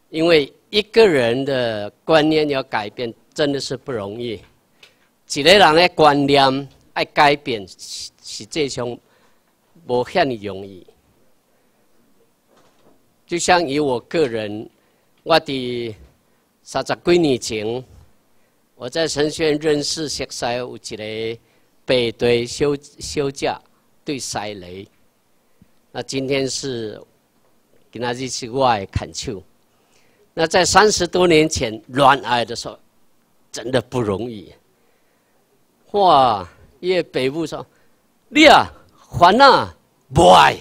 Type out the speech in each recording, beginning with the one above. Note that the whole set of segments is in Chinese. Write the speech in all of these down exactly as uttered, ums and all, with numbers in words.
因为一个人的观念要改变，真的是不容易。一个人的观念要改变，实际上无遐尼容易。就像以我个人，我伫三十几年前，我在神学院认识熟悉有一个背对休休假对塞雷。那今天是今仔日是我的恳求。那在三十多年前恋爱的时候，真的不容易。哇！伊个爸母说：“你啊，烦啊，无爱。”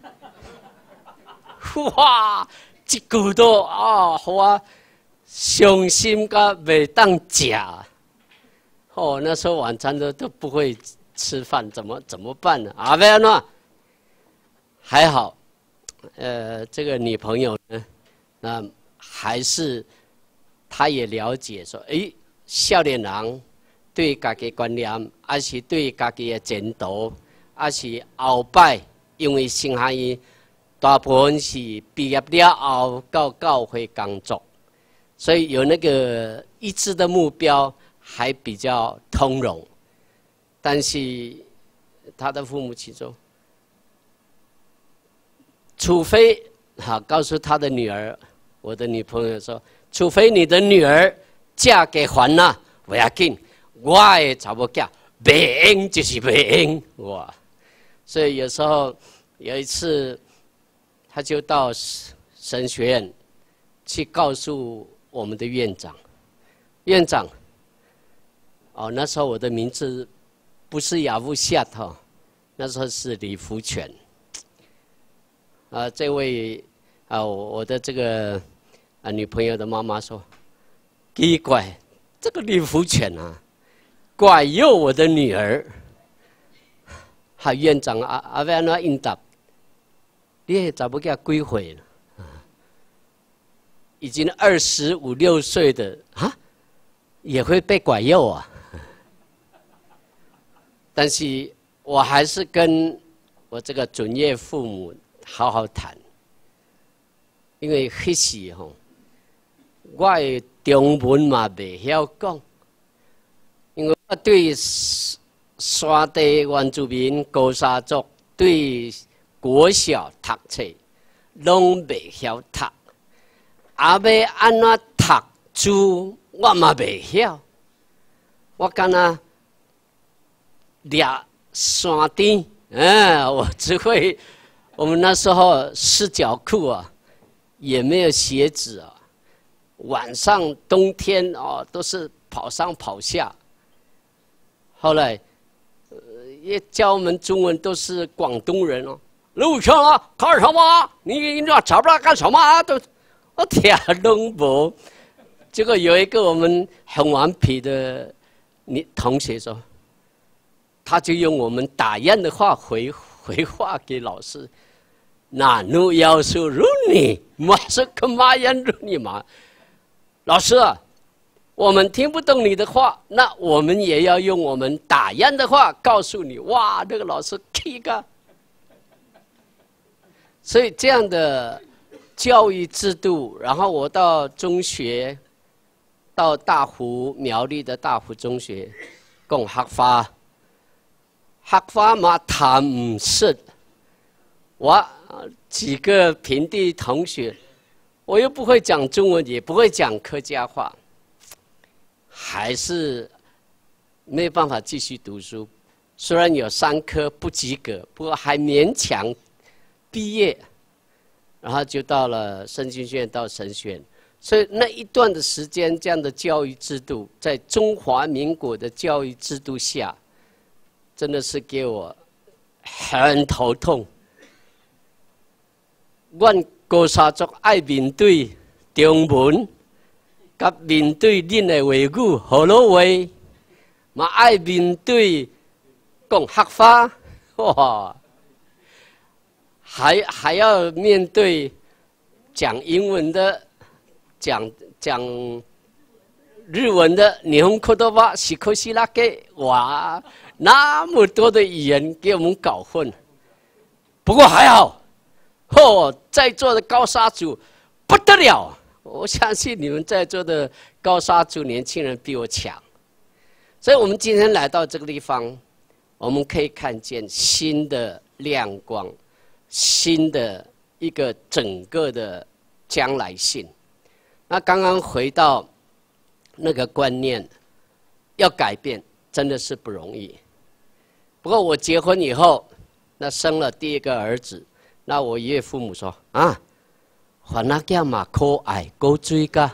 哇！一句都啊，互我伤心甲袂当食。哦，那时候晚餐都都不会吃饭，怎么怎么办呢？啊，要安怎？还好，呃，这个女朋友呢，那还是她也了解说，诶，少年人对家己观念，还是对家己的前途，还是后摆，因为生下伊。大部分是毕业了后到教会工作，所以有那个一致的目标，还比较通融。但是他的父母亲说，除非好告诉他的女儿，我的女朋友说，除非你的女儿嫁给环娜，不要紧，我的查某囝袂用就是袂用哇。所以有时候有一次。他就到神学院去告诉我们的院长，院长，哦，那时候我的名字不是雅布夏特，那时候是李福全。啊，这位啊，我的这个啊女朋友的妈妈说，奇怪，这个李福全啊，拐诱我的女儿。哈，院长啊啊，要安怎应答？你查某囝几岁了？已经二十五六岁的啊，也会被拐诱啊！但是我还是跟我这个准岳父母好好谈，因为迄时吼，我的中文嘛袂晓讲，因为我对山地原住民高沙族对。国小读册，拢袂晓读，啊要安怎读书，我嘛袂晓。我敢若掠山顶，嗯，我只会。我们那时候四角裤啊，也没有鞋子啊，晚上冬天哦都是跑上跑下。后来，呃，也教我们中文都是广东人哦。路上啊，看什么？你你找不到干什么？都我听拢无。结果有一个我们很顽皮的你同学说，他就用我们打样的话回回话给老师。那努要求如你，马是可马样如你嘛？老师啊，我们听不懂你的话，那我们也要用我们打样的话告诉你。哇，那个老师气个。所以这样的教育制度，然后我到中学，到大湖苗栗的大湖中学，讲学法，学法嘛谈唔识，我几个平地同学，我又不会讲中文，也不会讲客家话，还是没有办法继续读书。虽然有三科不及格，不过还勉强。毕业，然后就到了圣经学院，到神学院，所以那一段的时间，这样的教育制度，在中华民国的教育制度下，真的是给我很头痛。阮高沙族爱面对中文，甲面对恁的话语河洛话，嘛爱面对讲客话，哇！还还要面对讲英文的、讲讲日文的，日本口头话、西口西拉给哇，那么多的语言给我们搞混。不过还好，哦，在座的高沙族不得了， 我相信你们在座的高沙族年轻人比我强，所以我们今天来到这个地方，我们可以看见新的亮光，新的一个整个的将来性。那刚刚回到那个观念，要改变真的是不容易。不过我结婚以后，那生了第一个儿子，那我岳父母说啊。还那叫嘛可爱够追噶，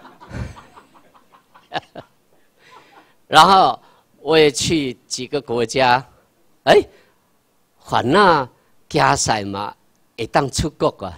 然后我也去几个国家，哎，还那加赛嘛会当出国啊，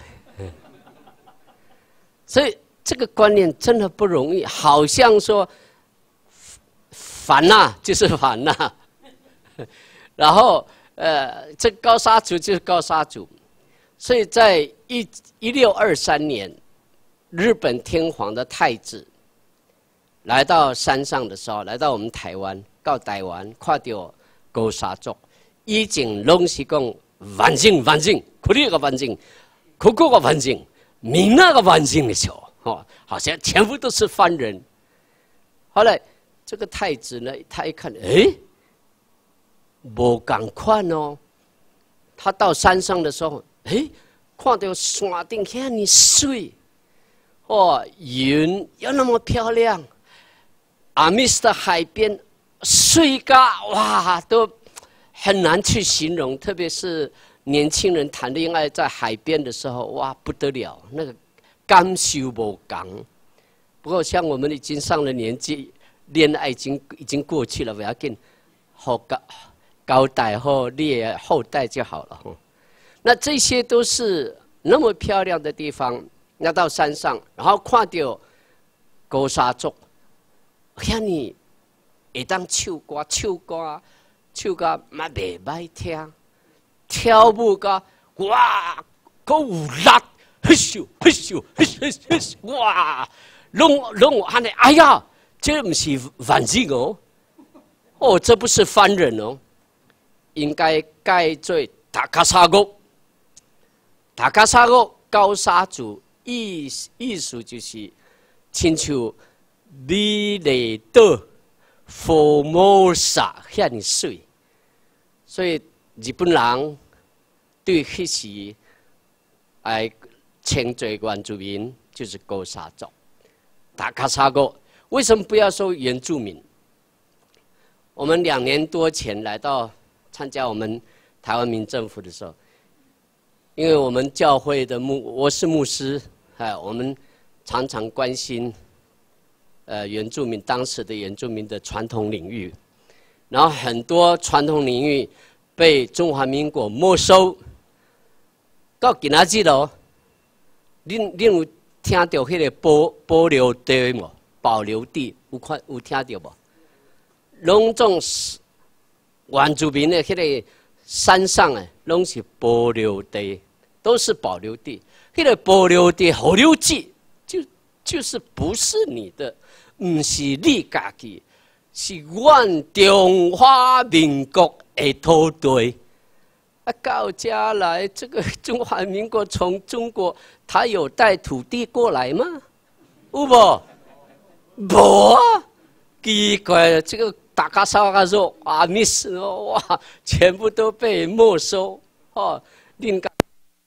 所以这个观念真的不容易，好像说烦呐就是烦呐，然后呃，这高沙族就是高沙族。所以在一一六二三年，日本天皇的太子来到山上的时候，来到我们台湾，到台湾看到高沙族，已经拢是讲完整完整，苦力个完整，苦苦个完整，闽那个完整的时候，哦，好像全部都是番人。后来这个太子呢，他一看，哎，无同款哦，他到山上的时候。哎，看到山顶遐尼水，哦，云又那么漂亮，阿密斯的海边水嘎哇，都很难去形容。特别是年轻人谈恋爱在海边的时候，哇，不得了，那个感受无同。不过像我们已经上了年纪，恋爱已经已经过去了，不要紧，好交交代好你的后代就好了。那这些都是那么漂亮的地方，要到山上，然后看到高沙族，遐尼会当唱歌、唱歌、唱歌嘛袂歹听，跳舞个哇，够有力，嘿咻嘿咻嘿咻嘿咻，哇，拢拢安尼，哎呀，这不是番人哦，哦，这不是番人哦，应该改做大卡沙国。大卡沙国高沙族意意思就是亲像美丽岛、Formosa遐尼水，所以日本人对迄时哎称作原住民就是高沙族。大卡沙国为什么不要说原住民？我们两年多前来到参加我们台湾民政府的时候。因为我们教会的牧，我是牧师，哎，我们常常关心，呃，原住民当时的原住民的传统领域，然后很多传统领域被中华民国没收，到今仔日咯，恁恁有听到迄个保保留地无？保留地有看有听到无？拢总是原住民的迄个山上诶，拢是保留地。都是保留地，那个保留地保留地就就是不是你的，不是你家己，是阮中华民国的土地。啊，到家来，这个中华民国从中国，他有带土地过来吗？有无？无啊！奇怪了，这个大家沙个说啊，miss 哦，哇，全部都被没收哦，另个。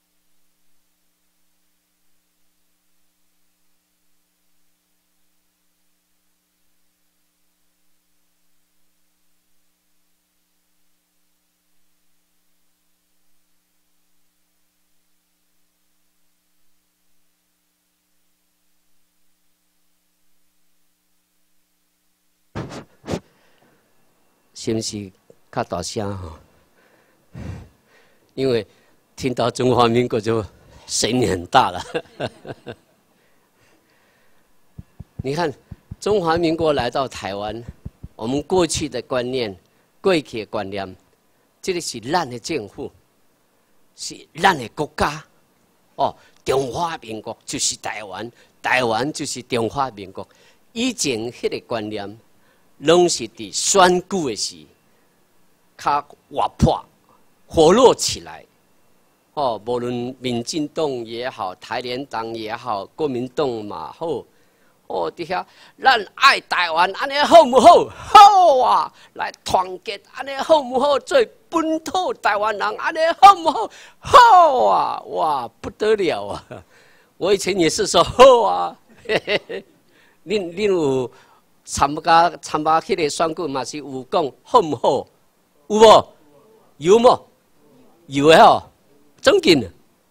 是不是较大声哈？因为听到中华民国就声音很大了。你看，中华民国来到台湾，我们过去的观念、过去的观念，这个是咱的政府，是咱的国家。哦，中华民国就是台湾，台湾就是中华民国。以前迄个观念。拢是伫选举的时，较活泼、活络起来， 哦，无论民进党也好，台联党也好，国民党嘛好，哦，底下咱爱台湾，安尼好唔好？好啊！来团结，安尼好唔好？做本土台湾人，安尼好唔好？好啊！哇，不得了啊！我以前也是说好啊，嘿嘿嘿。恁恁有参加参加迄个选举嘛？是有讲好唔好？有无？有无？有诶吼，真紧。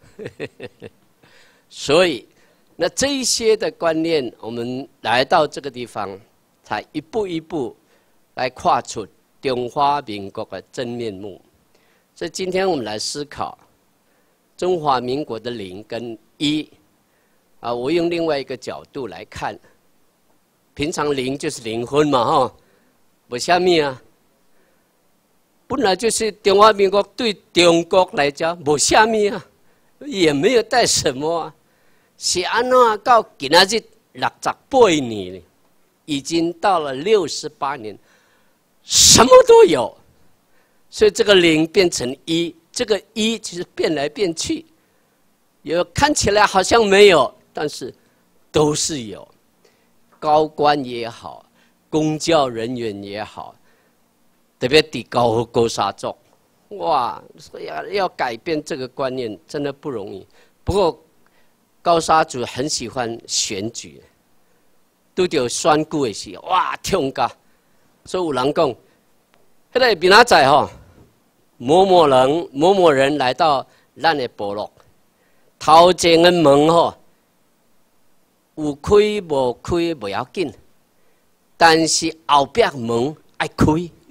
所以，那这一些的观念，我们来到这个地方，才一步一步来跨出中华民国的真面目。所以，今天我们来思考中华民国的零跟一啊，我用另外一个角度来看。平常零就是灵魂嘛，哈，无虾米啊。本来就是中华民国对中国来讲无虾米啊，也没有带什么啊。是安怎到今仔日六十八年，已经到了六十八年，什么都有。所以这个零变成一，这个一其实变来变去，有看起来好像没有，但是都是有。高官也好，公教人员也好，特别伫高高沙族，哇，要要改变这个观念真的不容易。不过高沙族很喜欢选举，拄着选举的时候，哇，痛甲！所以有人讲，迄个明仔载吼，某某人某某人来到咱的部落，头前的门吼。有开无开不要紧，但是后壁门爱开，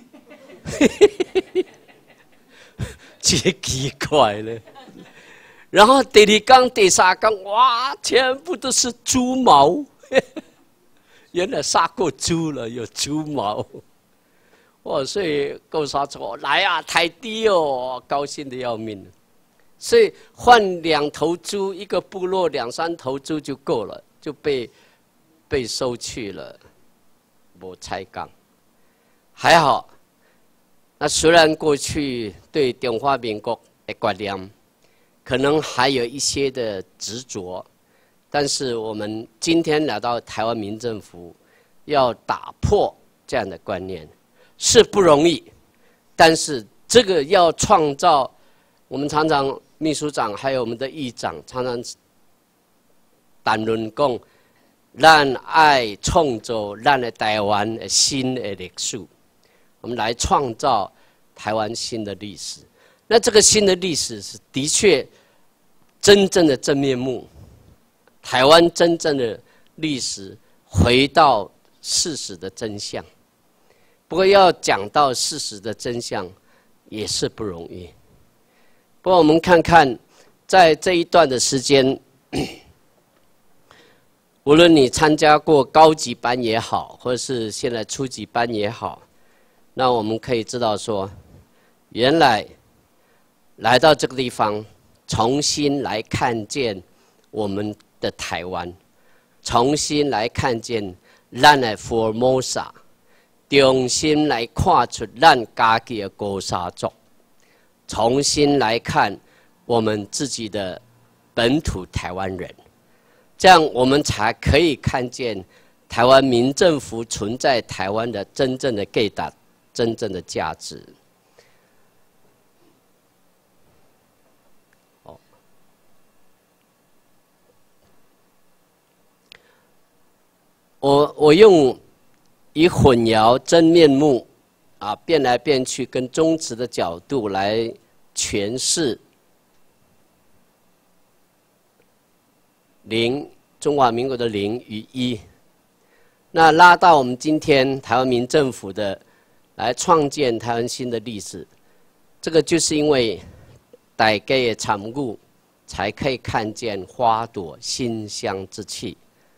这奇怪了。然后第二缸、第三缸，哇，全部都是猪毛，原来杀过猪了，有猪毛。哇，所以高沙说来啊，太低哦，高兴的要命。所以换两头猪，一个部落两三头猪就够了。就被被收去了，没拆钢。还好，那虽然过去对中华民国的观念可能还有一些的执着，但是我们今天来到台湾民政府，要打破这样的观念是不容易，但是这个要创造，我们常常秘书长还有我们的议长常常。谈论讲，咱爱创造咱的台湾的新的历史，我们来创造台湾新的历史。那这个新的历史是的确真正的真面目，台湾真正的历史回到事实的真相。不过要讲到事实的真相也是不容易。不过我们看看，在这一段的时间。无论你参加过高级班也好，或者是现在初级班也好，那我们可以知道说，原来来到这个地方，重新来看见我们的台湾，重新来看见咱的 Formosa， 重新来看出咱家己的高沙族，重新来看我们自己的本土台湾人。这样我们才可以看见台湾民政府存在台湾的真正的价值，真正的价值。哦，我我用以混淆真面目啊，变来变去，跟宗旨的角度来诠释。零，中华民国的零与一，那拉到我们今天台湾民政府的来创建台湾新的历史，这个就是因为大家的参与，才可以看见花朵馨香之气。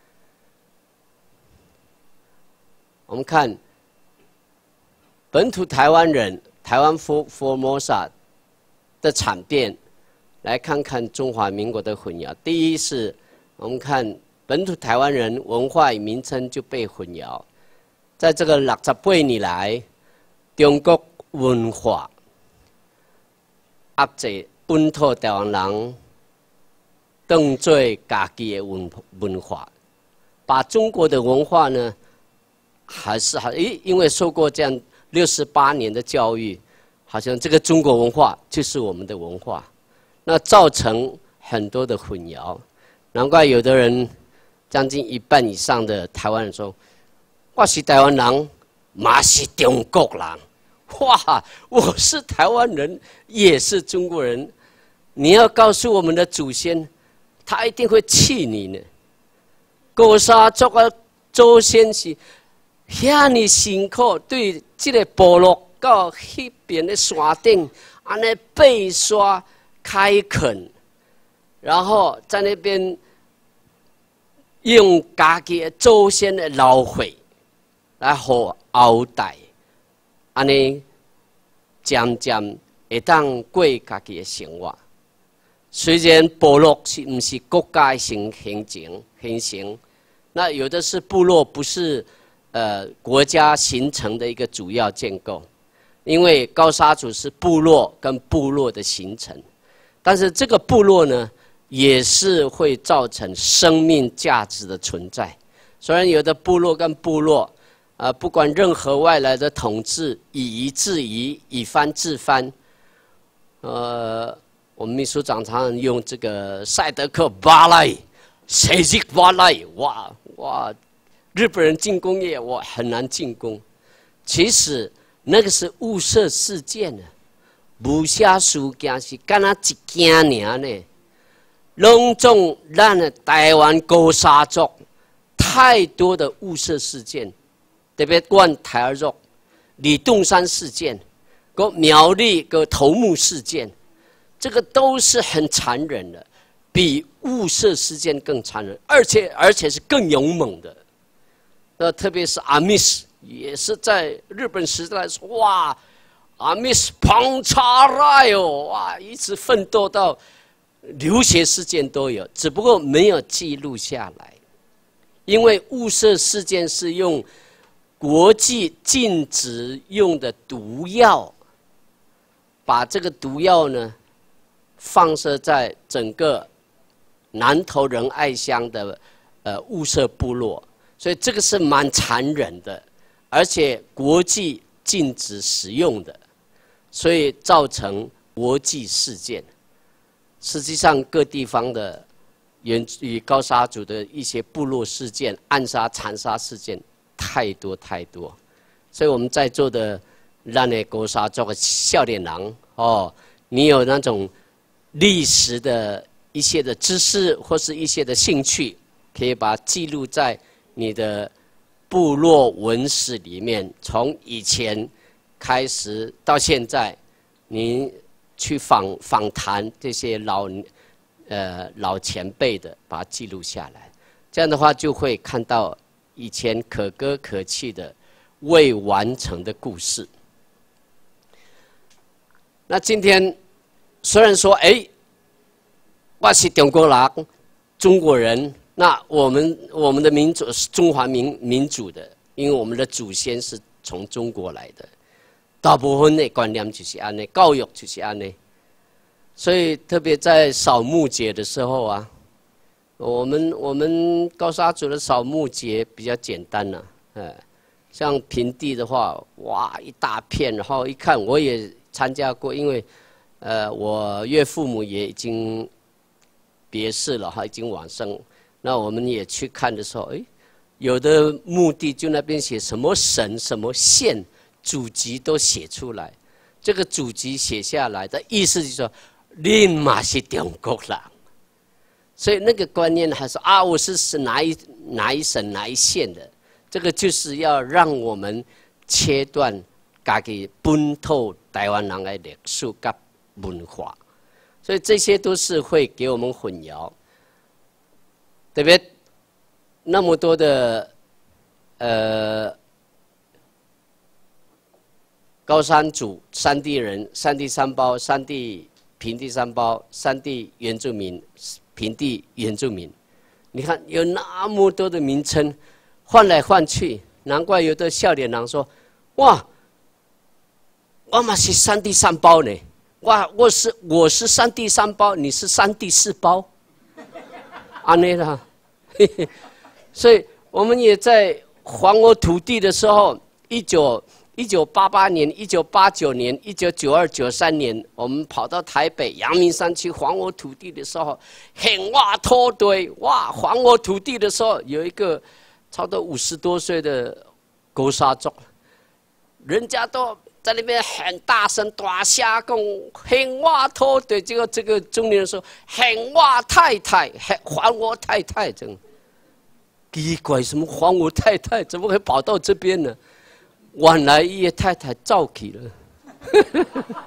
我们看本土台湾人，台湾 Formosa 的产变，来看看中华民国的混淆。第一是。我们看本土台湾人文化与名称就被混淆，在这个六十八年来，中国文化压制本土台湾人当做家己的文文化，把中国的文化呢，还是还诶，因为受过这样六十八年的教育，好像这个中国文化就是我们的文化，那造成很多的混淆。难怪有的人，将近一半以上的台湾人说：“我是台湾人，嘛是中国人。”哇，我是台湾人，也是中国人。你要告诉我们的祖先，他一定会气你呢。高沙族啊，祖先是遐尼辛苦，对这个部落到迄边的山顶，安尼背刷开垦，然后在那边用家己的祖先的老血来互后代，安尼渐渐会当过家己的生活。虽然部落是不是国家形形成形成，那有的是部落，不是呃国家形成的一个主要建构。因为高沙族是部落跟部落的形成，但是这个部落呢，也是会造成生命价值的存在。虽然有的部落跟部落，呃，不管任何外来的统治，以夷制夷，以藩制藩，呃。我们秘书长常常用这个赛德克巴莱、谁吉巴莱，哇哇，日本人进工业，哇很难进攻。其实那个是雾社事件啊，无啥事件是干那一件尔呢。拢总咱的台湾高沙族太多的雾社事件，特别关台儿族、李洞山事件、个苗栗个头目事件。这个都是很残忍的，比雾社事件更残忍，而且而且是更勇猛的。那特别是阿密斯，也是在日本时代说，哇，阿密斯庞查来哦，哇，一直奋斗到流血事件都有，只不过没有记录下来，因为雾社事件是用国际禁止用的毒药，把这个毒药呢。放射在整个南投仁爱乡的呃雾社部落，所以这个是蛮残忍的，而且国际禁止使用的，所以造成国际事件。实际上，各地方的原与高沙族的一些部落事件、暗杀、残杀事件太多太多，所以我们在座的咱的高沙族的少年人哦，你有那种。历史的一些的知识或是一些的兴趣，可以把它记录在你的部落文史里面。从以前开始到现在，你去访访谈这些老呃老前辈的，把它记录下来。这样的话，就会看到以前可歌可泣的未完成的故事。那今天。虽然说，哎，我是中国人，中国人，那我们我们的民主是中华民民主的，因为我们的祖先是从中国来的，大部分的观念就是安尼，教育就是安尼，所以特别在扫墓节的时候啊，我们我们高沙族的扫墓节比较简单呐、啊，哎，像平地的话，哇，一大片，然后一看我也参加过，因为。呃，我岳父母也已经别世了哈，已经往生。那我们也去看的时候，哎，有的墓地就那边写什么省、什么县，祖籍都写出来。这个祖籍写下来的意思就是说，你嘛是中国人。所以那个观念还是啊，我是是哪一哪一省哪一县的，这个就是要让我们切断自己本土台湾人的历史跟文化，所以这些都是会给我们混淆。特别那么多的呃高山族、山地人、山地山胞、山地平地山胞、山地原住民、平地原住民，你看有那么多的名称换来换去，难怪有的少年人说：“哇，我嘛是山地山胞呢。” 哇，我是我是山地三包，你是山地四包，安内啦。所以我们也在还我土地的时候，一九一九八八年、一九八九年、一九九二、九三年，我们跑到台北阳明山去还我土地的时候，很哇拖堆哇！还我土地的时候，有一个差不多五十多岁的狗沙族，人家都在那边很大声大声讲，很哇拖堆。这个这个中年人说，很哇太太，还我太太，这样奇怪，什么还我太太？怎么会跑到这边呢？原来伊的太太走去了，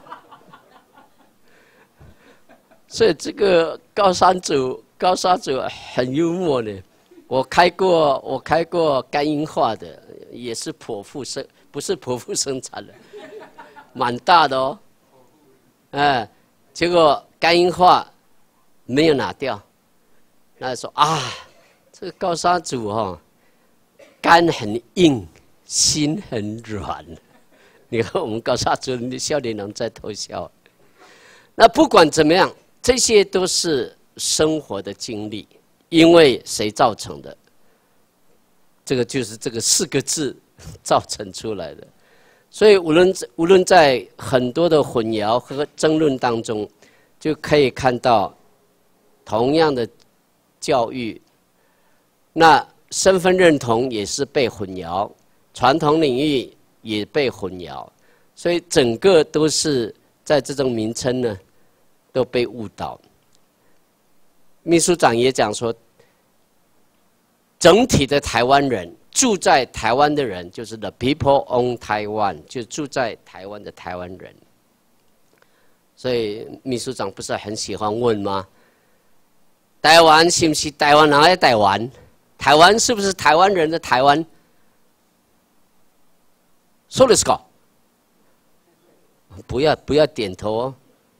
所以这个高山族高山族很幽默的。我开过我开过肝硬化的，也是剖腹生，不是剖腹生产的，蛮大的哦。哎，结果肝硬化没有拿掉，那说啊，这个高山族哦，肝很硬。心很软，你看我们高沙族的少年人在偷笑。那不管怎么样，这些都是生活的经历，因为谁造成的？这个就是这个四个字造成出来的。所以无论无论在很多的混淆和争论当中，就可以看到同样的教育，那身份认同也是被混淆。传统领域也被混淆，所以整个都是在这种名称呢都被误导。秘书长也讲说，整体的台湾人住在台湾的人，就是 the people on Taiwan， 就住在台湾的台湾人。所以秘书长不是很喜欢问吗？台湾是不是台湾人的台湾？台湾是不是台湾人的台湾？そうですか？不要不要点头哦，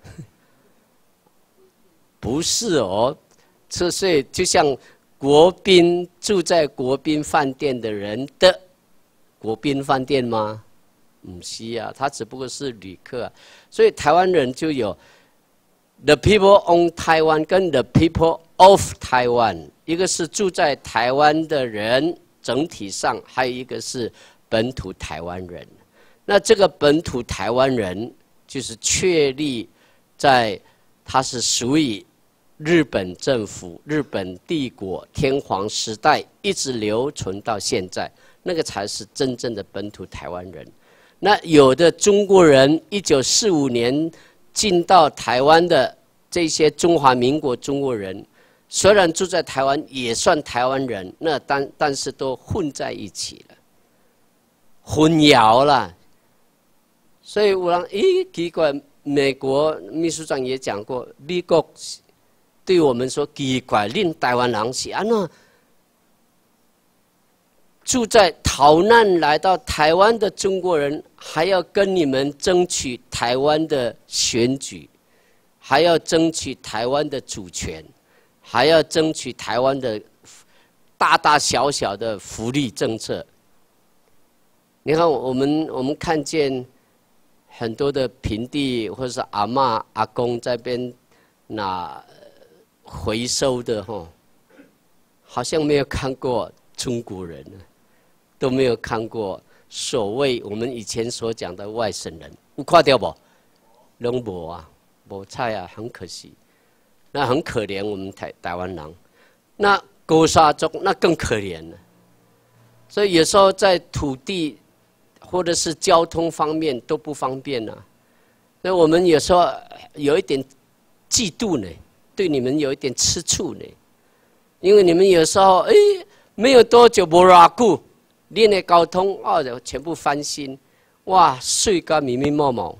不是哦，这所以就像国宾住在国宾饭店的人的国宾饭店吗？不是啊，他只不过是旅客啊。所以台湾人就有 the people on Taiwan 跟 the people of Taiwan， 一个是住在台湾的人整体上，还有一个是本土台湾人。那这个本土台湾人就是确立在他是属于日本政府、日本帝国、天皇时代一直留存到现在，那个才是真正的本土台湾人。那有的中国人一九四五年进到台湾的这些中华民国中国人，虽然住在台湾也算台湾人，那但但是都混在一起了，混淆了。所以有人咦奇怪，美国秘书长也讲过，美国对我们说奇怪，恁台湾人是安怎住在逃难来到台湾的中国人，还要跟你们争取台湾的选举，还要争取台湾的主权，还要争取台湾的大大小小的福利政策。你看，我们我们看见很多的平地或者是阿嬷阿公在边拿回收的哈，好像没有看过中国人，都没有看过所谓我们以前所讲的外省人，有看到不？拢无啊，无菜啊，很可惜。那很可怜我们台台湾人，那高沙族那更可怜了。所以有时候在土地或者是交通方面都不方便啊，所以我们有时候有一点嫉妒呢，对你们有一点吃醋呢，因为你们有时候哎没有多久无偌久，你的交通哦就全部翻新，哇，水甲密密麻麻。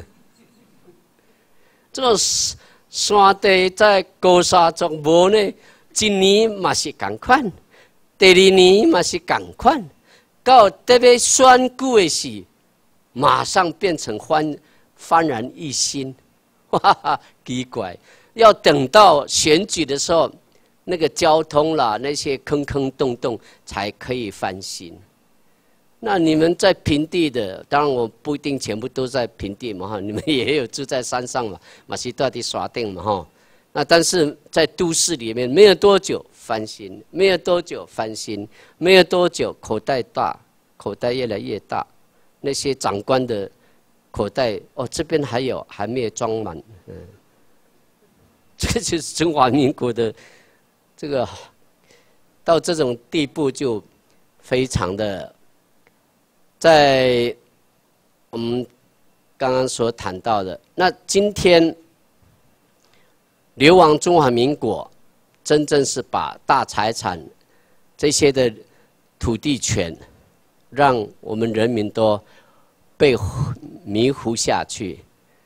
这个山地在高沙族无呢，一年嘛是同款，第二年嘛是同款，到特别选举的时，马上变成焕焕然一新，哇哈，奇怪！要等到选举的时候，那个交通啦，那些坑坑洞洞才可以翻新。 那你们在平地的，当然我不一定全部都在平地嘛哈，你们也有住在山上嘛，马西到底耍定嘛哈。那但是在都市里面，没有多久翻新，没有多久翻新，没有多久口袋大，口袋越来越大。那些长官的口袋哦，这边还有还没有装满，嗯，这就是中华民国的这个到这种地步就非常的。在我们刚刚所谈到的，那今天流亡中华民国，真正是把大财产这些的土地权，让我们人民都被迷糊下去。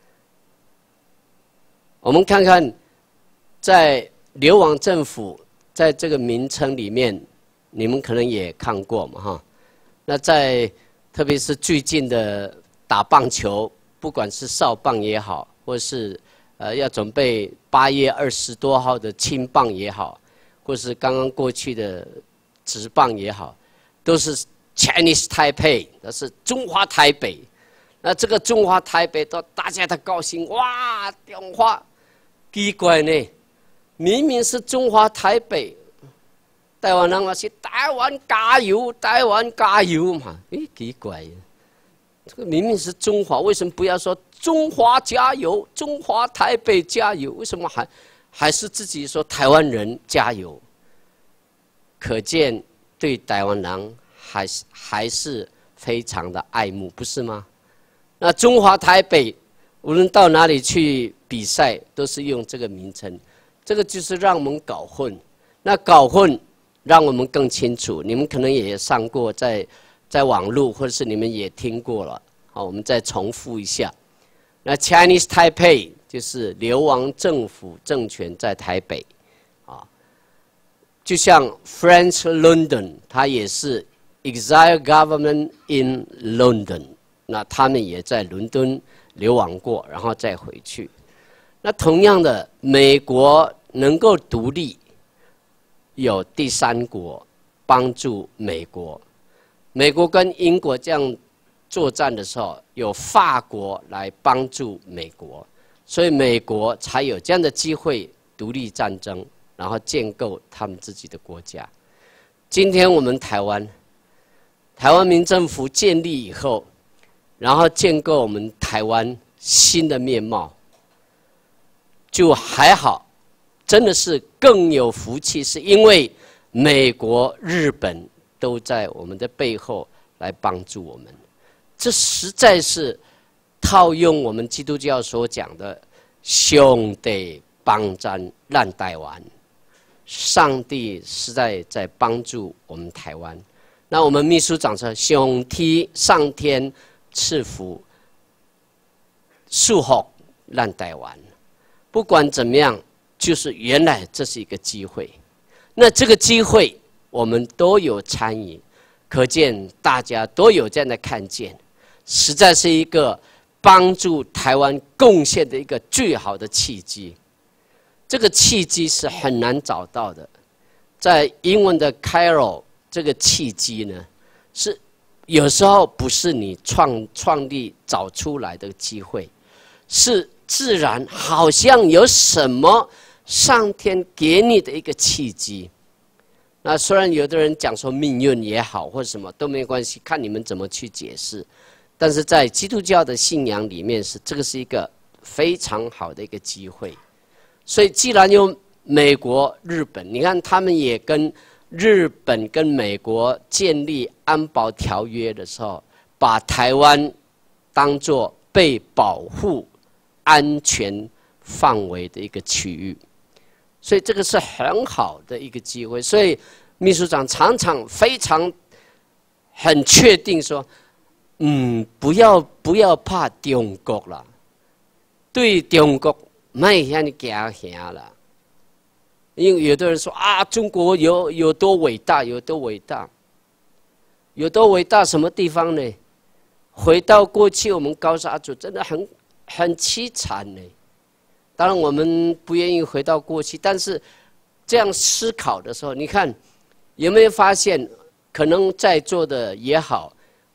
我们看看，在流亡政府在这个名称里面，你们可能也看过嘛哈，那在特别是最近的打棒球，不管是少棒也好，或是呃要准备八月二十多号的青棒也好，或是刚刚过去的职棒也好，都是 Chinese Taipei， 那是中华台北。那这个中华台北都大家都高兴，哇，中华奇怪呢，明明是中华台北。台湾人话是台湾加油，台湾加油嘛？诶，奇怪，这个明明是中华，为什么不要说中华加油，中华台北加油？为什么还还是自己说台湾人加油？可见对台湾人还是还是非常的爱慕，不是吗？那中华台北无论到哪里去比赛，都是用这个名称，这个就是让我们搞混。那搞混。让我们更清楚，你们可能也上过在，在网络，或者是你们也听过了。好，我们再重复一下。那 Chinese Taipei 就是流亡政府政权在台北，啊，就像 French London， 它也是 Exile Government in London， 那他们也在伦敦流亡过，然后再回去。那同样的，美国能够独立。有第三国帮助美国，美国跟英国这样作战的时候，有法国来帮助美国，所以美国才有这样的机会独立战争，然后建构他们自己的国家。今天我们台湾，台湾民政府建立以后，然后建构我们台湾新的面貌，就还好。真的是更有福气，是因为美国、日本都在我们的背后来帮助我们。这实在是套用我们基督教所讲的“兄弟帮咱烂台湾”，上帝实在在帮助我们台湾。那我们秘书长说：“兄弟上天赐福，祝福烂台湾。”不管怎么样。就是原来这是一个机会，那这个机会我们都有参与，可见大家都有这样的看见，实在是一个帮助台湾贡献的一个最好的契机。这个契机是很难找到的，在英文的 Cairo 这个契机呢，是有时候不是你创创立找出来的机会，是自然好像有什么。上天给你的一个契机，那虽然有的人讲说命运也好，或者什么都没关系，看你们怎么去解释。但是在基督教的信仰里面是，这个是一个非常好的一个机会。所以既然有美国、日本，你看他们也跟日本跟美国建立安保条约的时候，把台湾当作被保护安全范围的一个区域。所以这个是很好的一个机会，所以秘书长常常非常很确定说，嗯，不要不要怕中国啦，对中国卖向你假行了，因为有的人说啊，中国有有多伟大，有多伟大，有多伟大，什么地方呢？回到过去，我们高沙族真的很很凄惨呢。当然，我们不愿意回到过去，但是这样思考的时候，你看有没有发现，可能在座的也好，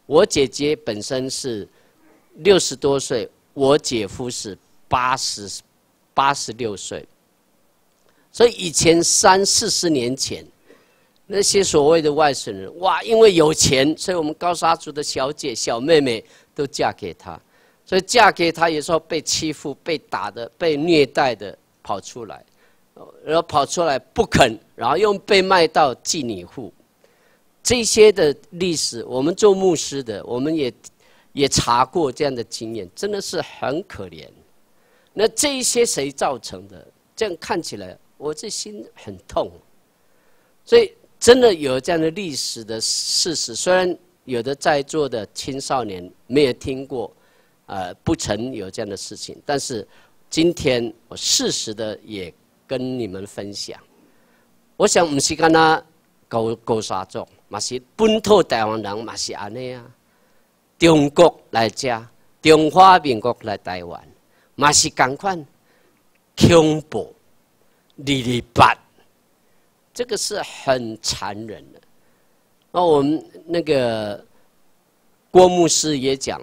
我姐姐本身是六十多岁，我姐夫是八十八十六岁，所以以前三四十年前，那些所谓的外省人，哇，因为有钱，所以我们高沙族的小姐、小妹妹都嫁给他，所以嫁给他有时候被欺负、被打的、被虐待的跑出来，然后跑出来不肯，然后又被卖到妓女户。这些的历史，我们做牧师的，我们也也查过这样的经验，真的是很可怜。那这一些谁造成的？这样看起来，我这心很痛。所以真的有这样的历史的事实，虽然有的在座的青少年没有听过，呃，不曾有这样的事情，但是今天我事实的也跟你们分享。我想不是干那高高沙族。嘛是本土台湾人嘛是安尼啊，中国来遮，中华民国来台湾，嘛是同款恐怖、二二八，这个是很残忍的。那我们那个郭牧师也讲，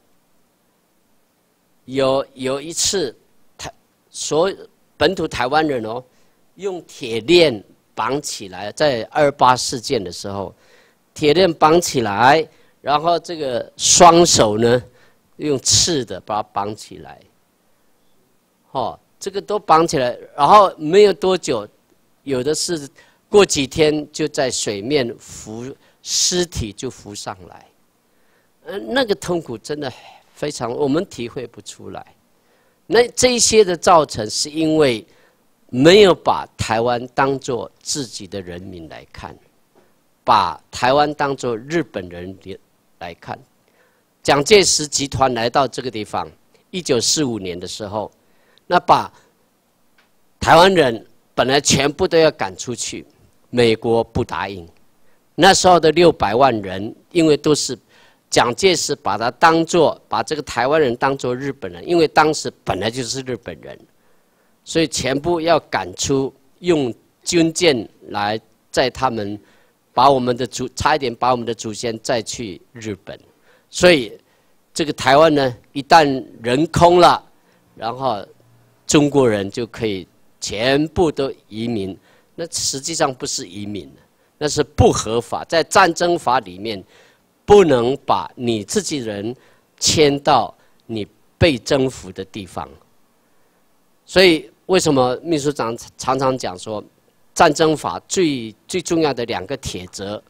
有有一次台所本土台湾人哦，用铁链绑起来，在二八事件的时候，铁链绑起来，然后这个双手呢用刺的把它绑起来，哦，这个都绑起来，然后没有多久，有的是过几天就在水面浮，尸体就浮上来，呃，那个痛苦真的非常，我们体会不出来。那这些的造成是因为没有把台湾当作自己的人民来看，把台湾当作日本人来看。蒋介石集团来到这个地方，一九四五年的时候，那把台湾人本来全部都要赶出去，美国不答应。那时候的六百万人，因为都是蒋介石把它当作把这个台湾人当作日本人，因为当时本来就是日本人。所以全部要赶出，用军舰来载他们，把我们的祖差一点把我们的祖先载去日本。所以这个台湾呢，一旦人空了，然后中国人就可以全部都移民。那实际上不是移民，那是不合法，在战争法里面不能把你自己人迁到你被征服的地方。所以为什么秘书长常常讲说，战争法最最重要的两个铁则，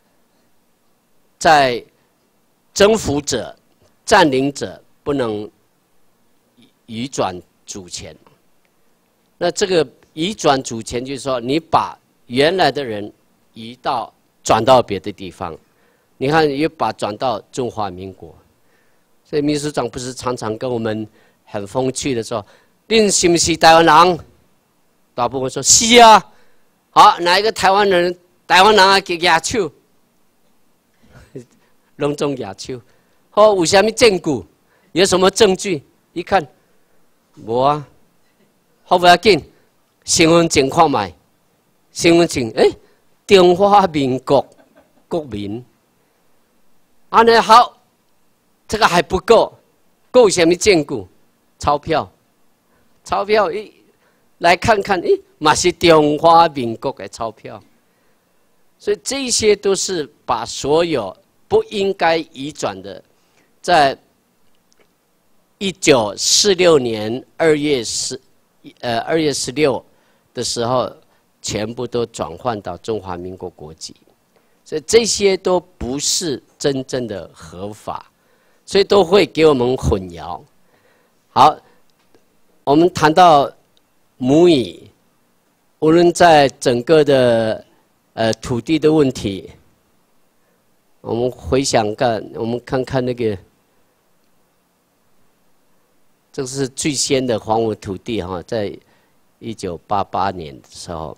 在征服者、占领者不能移转主权。那这个移转主权就是说，你把原来的人移到转到别的地方，你看也把转到中华民国。所以秘书长不是常常跟我们很风趣的说，恁是不是台湾人？大部分说是啊。好，哪一个台湾人？台湾人啊，举举手，隆重举手。好，有什么证据？有什么证据？一看，无啊。好，不要紧，身份证看卖。身份证，哎、欸，中华民国国民。安尼好，这个还不够，够什么证据？钞票。钞票一来看看，诶，嘛是中华民国的钞票，所以这些都是把所有不应该移转的，在一九四六年二月十呃二月十六的时候，全部都转换到中华民国国籍，所以这些都不是真正的合法，所以都会给我们混淆。好。我们谈到母语，无论在整个的呃土地的问题，我们回想看，我们看看那个，这是最先的黄土土地哈，在一九八八年的时候，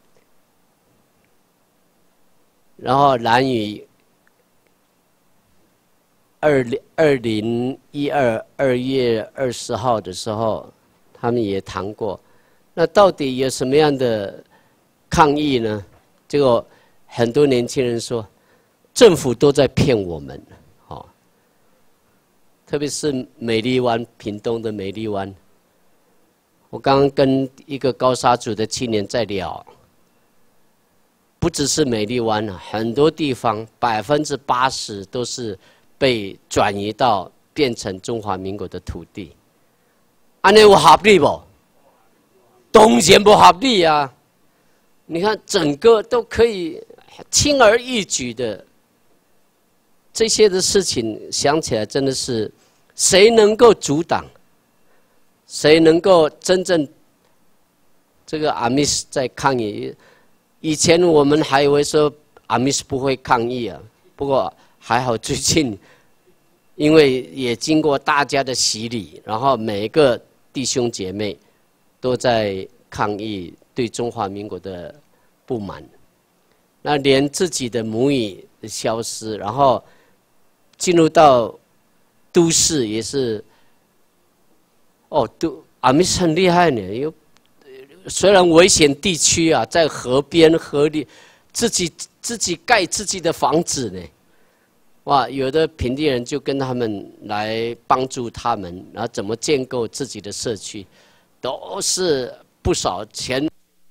然后兰屿二零二零一二二月二十号的时候。他们也谈过，那到底有什么样的抗议呢？结果很多年轻人说，政府都在骗我们， 特别是美丽湾、屏东的美丽湾。我刚刚跟一个高沙族的青年在聊，不只是美丽湾啊，很多地方百分之八十都是被转移到变成中华民国的土地。安尼有合理不？当然不合理啊！你看，整个都可以轻而易举的，这些的事情想起来真的是，谁能够阻挡？谁能够真正这个阿密斯在抗议？以前我们还以为说阿密斯不会抗议啊，不过还好最近，因为也经过大家的洗礼，然后每一个弟兄姐妹都在抗议对中华民国的不满，那连自己的母语消失，然后进入到都市也是。哦，都阿密斯很厉害呢，有虽然危险地区啊，在河边河里，自己自己盖自己的房子呢，哇，有的平地人就跟他们来帮助他们，然后怎么建构自己的社区，都是不少钱。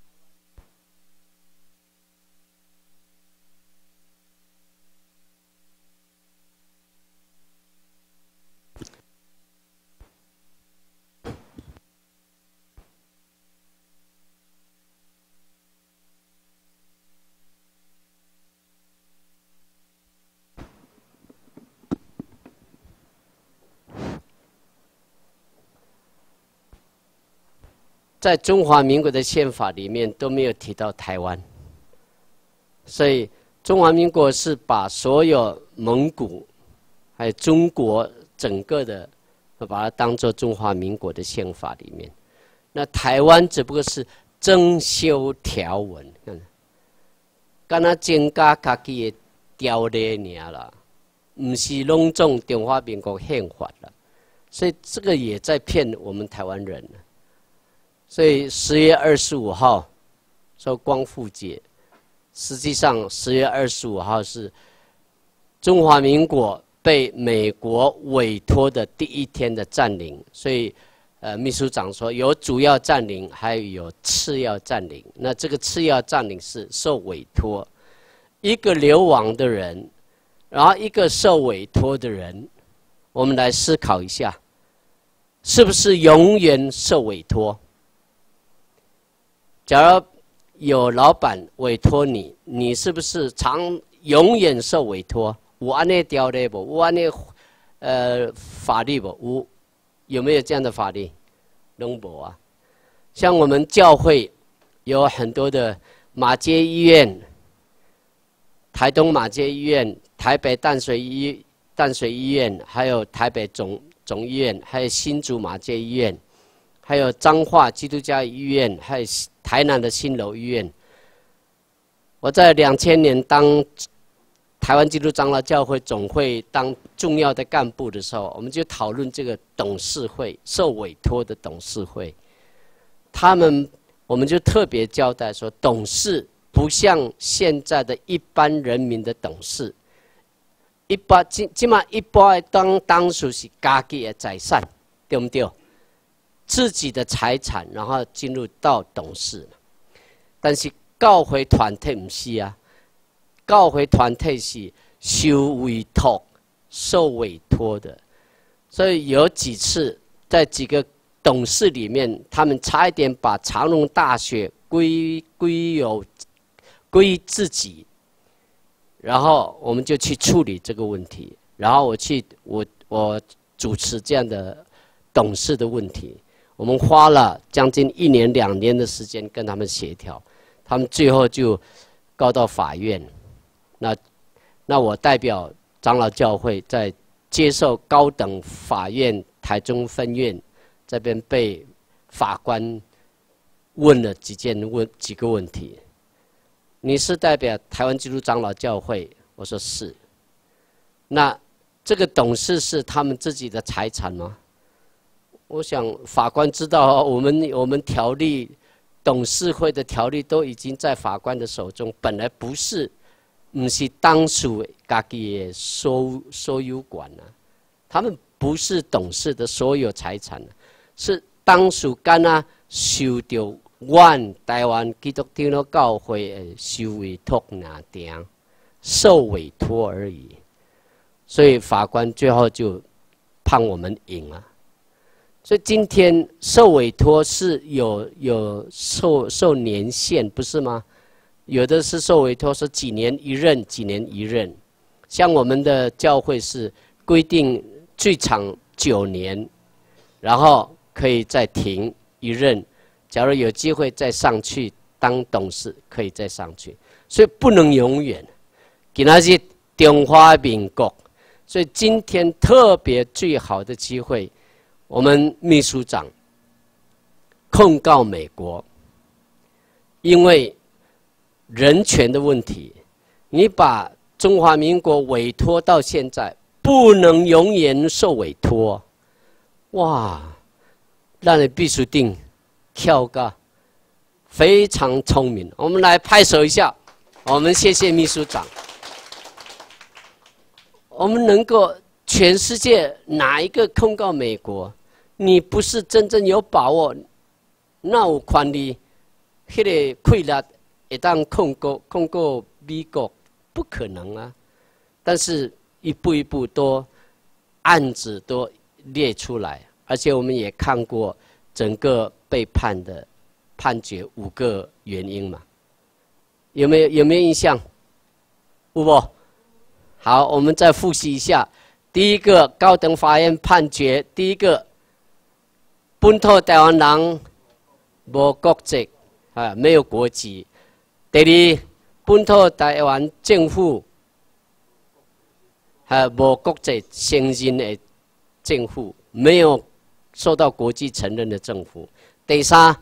在中华民国的宪法里面都没有提到台湾，所以中华民国是把所有蒙古还有中国整个的，把它当作中华民国的宪法里面。那台湾只不过是增修条文，敢若增加家己的条例尔啦，不是拢总中华民国宪法啦。所以这个也在骗我们台湾人。所以十月二十五号说光复节，实际上十月二十五号是中华民国被美国委托的第一天的占领。所以，呃，秘书长说有主要占领，还有次要占领。那这个次要占领是受委托，一个流亡的人，然后一个受委托的人，我们来思考一下，是不是永远受委托？假如有老板委托你，你是不是常永远受委托？有安内条例不？有安内呃法律不？有有没有这样的法律？拢无啊。像我们教会有很多的马偕医院、台东马偕医院、台北淡水医淡水医院，还有台北总总医院，还有新竹马偕医院，还有彰化基督教医院，还有台南的新楼医院。我在两千年当台湾基督长老教会总会当重要的干部的时候，我们就讨论这个董事会，受委托的董事会，他们我们就特别交代说，董事不像现在的一般人民的董事，一般今今嘛一般当当属是家己的财产，对不对？自己的财产，然后进入到董事。但是教会团体不是啊，教会团体是受委托、受委托的，所以有几次在几个董事里面，他们差一点把长荣大学归归有归自己，然后我们就去处理这个问题，然后我去我我主持这样的董事的问题。我们花了将近一年两年的时间跟他们协调，他们最后就告到法院。那那我代表长老教会在接受高等法院台中分院这边被法官问了几件问几个问题。你是代表台湾基督长老教会？我说是。那这个董事是他们自己的财产吗？我想法官知道，我们我们条例董事会的条例都已经在法官的手中，本来不是，不是当属家己的所所有权啊，他们不是董事的所有财产，是当属干啊受到阮台湾基督长老教会的受委托拿定，受委托而已。所以法官最后就判我们赢了。所以今天受委托是有有受受年限，不是吗？有的是受委托是几年一任，几年一任。像我们的教会是规定最长九年，然后可以再停一任。假如有机会再上去当董事，可以再上去，所以不能永远。今仔日中华民国，所以今天特别最好的机会，我们秘书长控告美国，因为人权的问题，你把中华民国委托到现在，不能永远受委托，哇，让你必须定跳个非常聪明。我们来拍手一下，我们谢谢秘书长。我们能够全世界哪一个控告美国，你不是真正有把握，那有权利，迄个亏力会当控告控告美国，不可能啊！但是一步一步都案子都列出来，而且我们也看过整个被判的判决五个原因嘛，有没有有没有印象？有不？好，我们再复习一下。第一个，高等法院判决，第一个，本土台湾人无国籍啊，没有国籍。第二，本土台湾政府还无国际承认的政府，没有受到国际承认的政府。第三，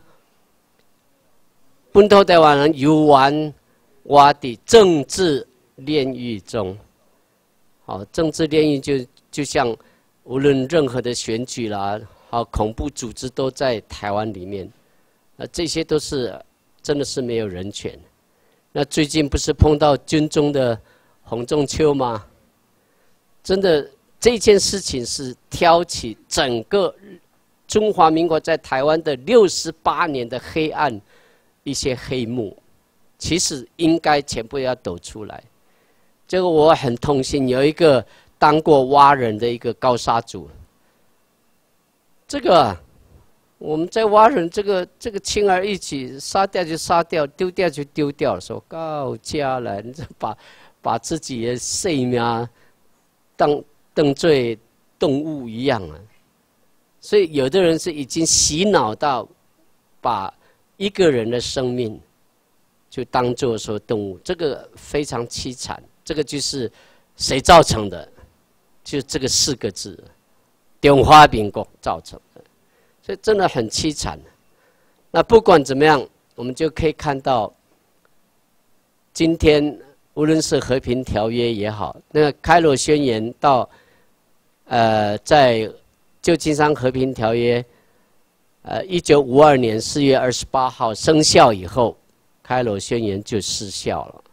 本土台湾人游玩我的政治炼狱中。好，政治炼狱就就像无论任何的选举啦，好恐怖组织都在台湾里面，啊，这些都是真的是没有人权。那最近不是碰到军中的洪仲丘吗？真的这件事情是挑起整个中华民国在台湾的六十八年的黑暗一些黑幕，其实应该全部要抖出来。这个我很痛心，有一个当过蛙人的一个高沙族，这个我们在蛙人这个这个轻而易举，杀掉就杀掉，丢掉就丢掉，说告家了，你这把把自己的性命当当作动物一样啊！所以有的人是已经洗脑到把一个人的生命就当作说动物，这个非常凄惨。这个就是谁造成的？就这个四个字，中华民国造成的，所以真的很凄惨。那不管怎么样，我们就可以看到，今天无论是和平条约也好，那个开罗宣言到，呃，在旧金山和平条约，呃，一九五二年四月二十八号生效以后，开罗宣言就失效了。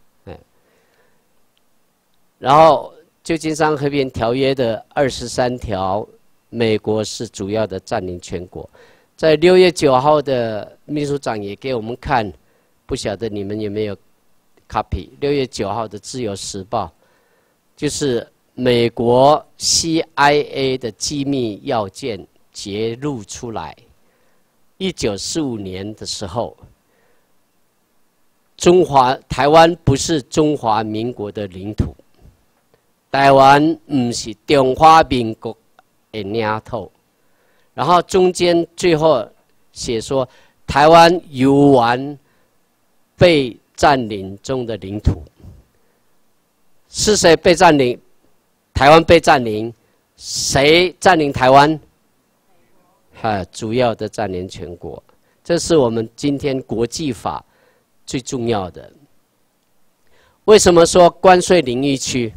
然后，旧金山和平条约的二十三条，美国是主要的占领全国。在六月九号的秘书长也给我们看，不晓得你们有没有 copy？ 六月九号的《自由时报》，就是美国 C I A 的机密要件揭露出来。一九四五年的时候，中华台湾不是中华民国的领土。台湾不是中华民国的领土，然后中间最后写说，台湾游玩被占领中的领土，是谁被占领？台湾被占领，谁占领台湾？啊，主要的占领全国，这是我们今天国际法最重要的。为什么说关税领域区？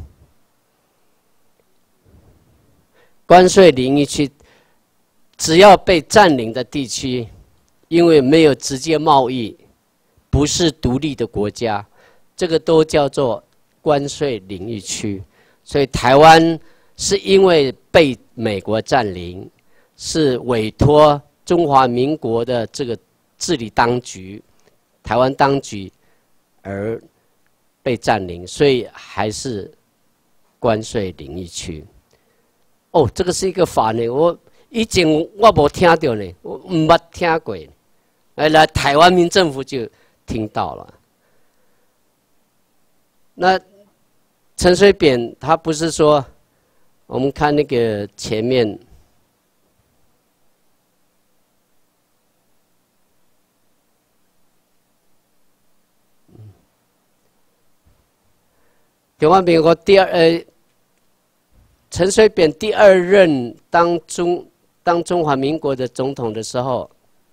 关税领域区，只要被占领的地区，因为没有直接贸易，不是独立的国家，这个都叫做关税领域区。所以台湾是因为被被美国占领，是委托中华民国的这个治理当局、台湾当局而被占领，所以还是关税领域区。哦，这个是一个法呢，我以前我无听到呢，我唔捌听过。来来，台湾民政府就听到了。那陈水扁他不是说，我们看那个前面，中华民国第二呃，陈水扁第二任当中当中华民国的总统的时候。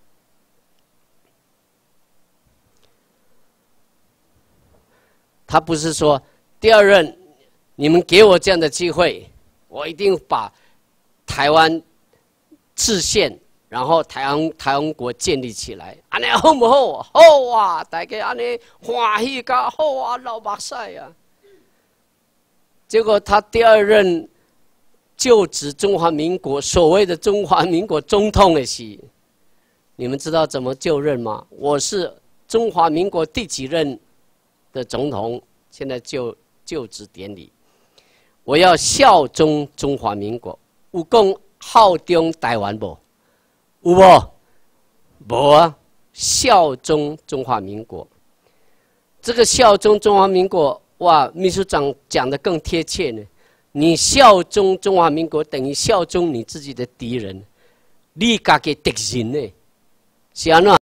他不是说第二任，你们给我这样的机会，我一定把台湾制宪，然后台湾台湾国建立起来，安尼好不好？好啊，大家安尼欢喜甲好啊，流目屎啊！结果他第二任就职中华民国所谓的中华民国总统的时，你们知道怎么就任吗？我是中华民国第几任的总统，现在就就职典礼，我要效忠中华民国。有讲效忠台湾无？有无？无啊！效忠中华民国。这个效忠中华民国，哇，秘书长讲得更贴切呢。你效忠中华民国，等于效忠你自己的敌人，你家己敌人呢？是安怎？